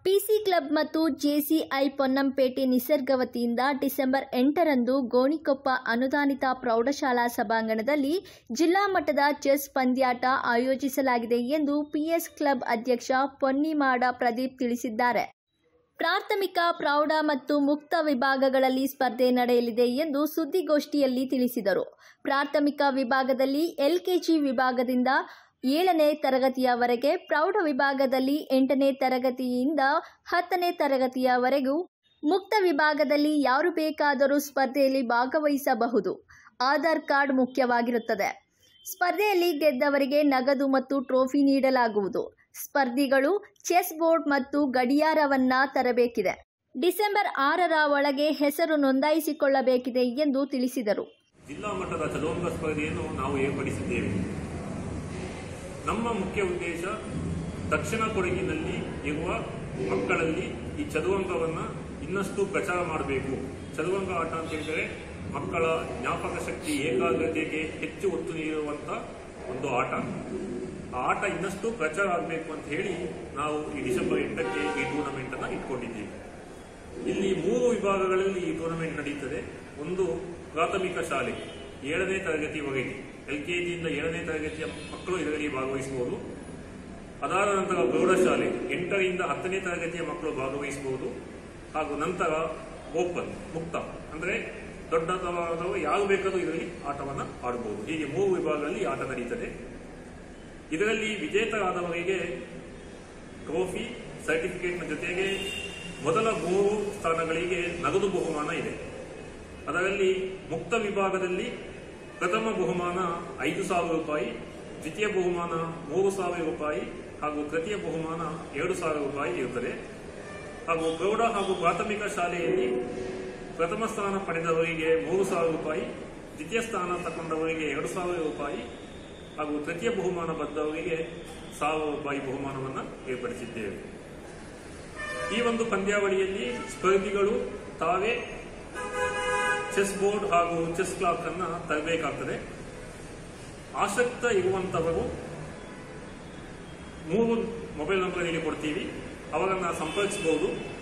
PC club ಮತ್ತು JCI Ponnampete Nisarga ವತಿಯಿಂದ December 8ರಂದು Gonikoppa ಅನುದಾನಿತ ಪ್ರೌಢಶಾಲಾ ಸಭಾಂಗಣದಲ್ಲಿ ಜಿಲ್ಲಾ ಮಟ್ಟದ ಚೆಸ್ ಪಂದ್ಯಾಟ ಆಯೋಜಿಸಲಾಗಿದೆ ಎಂದು ಪಿಎಸ್ ಕ್ಲಬ್ ಅಧ್ಯಕ್ಷ ಪೊನ್ನಿಮಾಡ ಪ್ರದೀಪ್ ತಿಳಿಸಿದ್ದಾರೆ. ಪ್ರಾಥಮಿಕ, ಪ್ರೌಢ ಮತ್ತು ಮುಕ್ತ ವಿಭಾಗಗಳಲ್ಲಿ ಸ್ಪರ್ಧೆ ನಡೆಯಲಿದೆ ಎಂದು ಸುದ್ದಿಗೋಷ್ಠಿಯಲ್ಲಿ ತಿಳಿಸಿದರು. ಪ್ರಾಥಮಿಕ ವಿಭಾಗದಲ್ಲಿ ಎಲ್ಕೆಜಿ ವಿಭಾಗದಿಂದ 7ನೇ ತರಗತಿಯವರೆಗೆ, ಪ್ರೌಢ ವಿಭಾಗದಲ್ಲಿ 8ನೇ ತರಗತಿಯಿಂದ 10ನೇ ತರಗತಿಯವರೆಗೂ, ಮುಕ್ತ ವಿಭಾಗದಲ್ಲಿ ಯಾರು ಬೇಕಾದರೂ ಸ್ಪರ್ಧೆಯಲ್ಲಿ ಭಾಗವಹಿಸಬಹುದು. ಆಧಾರ್ ಕಾರ್ಡ್ ಮುಖ್ಯವಾಗಿರುತ್ತದೆ. ಸ್ಪರ್ಧೆಯಲ್ಲಿ ಗೆದ್ದವರಿಗೆ ನಗದು ಮತ್ತು ಟ್ರೋಫಿ ನೀಡಲಾಗುವುದು. ಸ್ಪರ್ಧಿಗಳು ಚೆಸ್ ಬೋರ್ಡ್ ಮತ್ತು ಗಡಿಯಾರವನ್ನ ತರಬೇಕಿದೆ. ಡಿಸೆಂಬರ್ 6ರ ಒಳಗೆ ಹೆಸರು ನೋಂದಾಯಿಸಿಕೊಳ್ಳಬೇಕಿದೆ ಎಂದು ತಿಳಿಸಿದರು. ಜಿಲ್ಲಾ ಮಟ್ಟದ ಚದುರಂಗ ಸ್ಪರ್ಧೆಯನ್ನು ನಾವು ಏರ್ಪಡಿಸಿದ್ದೇವೆ. ನಮ್ಮ ಮುಖ್ಯ ಉದ್ದೇಶ ದಕ್ಷಿಣ ಕೊಡಗಿನಲ್ಲಿ ಇರುವ ಮಕ್ಕಳಲ್ಲಿ ಈ ಚದುರಂಗವನ್ನು ಇನ್ನಷ್ಟು ಪ್ರಚಾರ ಮಾಡಬೇಕು. ಚದುರಂಗ ಆಟ ಅಂತ ಹೇಳಿದರೆ ಮಕ್ಕಳ ಜ್ಞಾಪಕ ಶಕ್ತಿ, ಏಕಾಗ್ರತೆಗೆ ಹೆಚ್ಚು ಒತ್ತು ನೀಡುವಂತ ಒಂದು ಆಟ. ಆ ಆಟ ಇನ್ನಷ್ಟು ಪ್ರಚಾರ ಆಗಬೇಕು ಅಂತ ಹೇಳಿ ನಾವು ಈ ಡಿಸೆಂಬರ್ 8ಕ್ಕೆ ಈ ಟೂರ್ನಮೆಂಟ್ ಅನ್ನು ಇಟ್ಕೊಂಡಿದ್ದೀವಿ. ಇಲ್ಲಿ 3 ವಿಭಾಗಗಳಲ್ಲಿ ಈ ಟೂರ್ನಮೆಂಟ್ ನಡೆಯುತ್ತದೆ. ಒಂದು ಪ್ರಾಥಮಿಕ ಶಾಲೆ 7ನೇ ತರಗತಿವರೆಗೆ, ಎಲ್ಕೆಜಿಯಿಂದ 7ನೇ ತರಗತಿಯ ಮಕ್ಕಳು ಇದರಲ್ಲಿ ಭಾಗವಹಿಸಬಹುದು. ಅದಾದ ನಂತರ ಪ್ರೌಢಶಾಲೆ 8ರಿಂದ 10ನೇ ತರಗತಿಯ ಮಕ್ಕಳು ಭಾಗವಹಿಸಬಹುದು. ಹಾಗೂ ನಂತರ ಓಪನ್, ಮುಕ್ತ, ಅಂದರೆ ದೊಡ್ಡದವರು ಯಾರು ಬೇಕಾದರೂ ಇದರಲ್ಲಿ ಆಟವನ್ನು ಆಡಬಹುದು. ಹೀಗೆ 3 ವಿಭಾಗಗಳಲ್ಲಿ ಆಟ ನಡೆಯುತ್ತದೆ. ಇದರಲ್ಲಿ ವಿಜೇತರಾದವರಿಗೆ ಟ್ರೋಫಿ, ಸರ್ಟಿಫಿಕೇಟ್ನ ಜೊತೆಗೆ ಮೊದಲ 3 ಸ್ಥಾನಗಳಿಗೆ ನಗದು ಬಹುಮಾನ ಇದೆ. ಅದರಲ್ಲಿ ಮುಕ್ತ ವಿಭಾಗದಲ್ಲಿ ಪ್ರಥಮ ಬಹುಮಾನ 5,000 ರೂಪಾಯಿ, ದ್ವಿತೀಯ ಬಹುಮಾನ 3,000 ರೂಪಾಯಿ ಹಾಗೂ ತೃತೀಯ ಬಹುಮಾನ 2,000 ರೂಪಾಯಿ ಇರುತ್ತದೆ. ಹಾಗೂ ಪ್ರೌಢ ಹಾಗೂ ಪ್ರಾಥಮಿಕ ಶಾಲೆಯಲ್ಲಿ ಪ್ರಥಮ ಸ್ಥಾನ ಪಡೆದವರಿಗೆ 3,000 ರೂಪಾಯಿ, ದ್ವಿತೀಯ ಸ್ಥಾನ ತಗೊಂಡವರಿಗೆ 2,000 ರೂಪಾಯಿ ಹಾಗೂ ತೃತೀಯ ಬಹುಮಾನ ಬಂದವರಿಗೆ 1,000 ರೂಪಾಯಿ ಬಹುಮಾನವನ್ನು ಏರ್ಪಡಿಸಿದ್ದೇವೆ. ಈ ಒಂದು ಪಂದ್ಯಾವಳಿಯಲ್ಲಿ ಸ್ಪರ್ಧಿಗಳು ತಾವೇ ಚೆಸ್ ಬೋರ್ಡ್ ಹಾಗೂ ಚೆಸ್ ಕ್ಲಾಕ್ ಅನ್ನು ತರಬೇಕಾಗ್ತದೆ. ಆಸಕ್ತ ಇರುವಂತವರು 3 ಮೊಬೈಲ್ ನಂಬರ್ ಇಲ್ಲಿ ಕೊಡ್ತೀವಿ, ಅವರನ್ನು ಸಂಪರ್ಕಿಸಬಹುದು.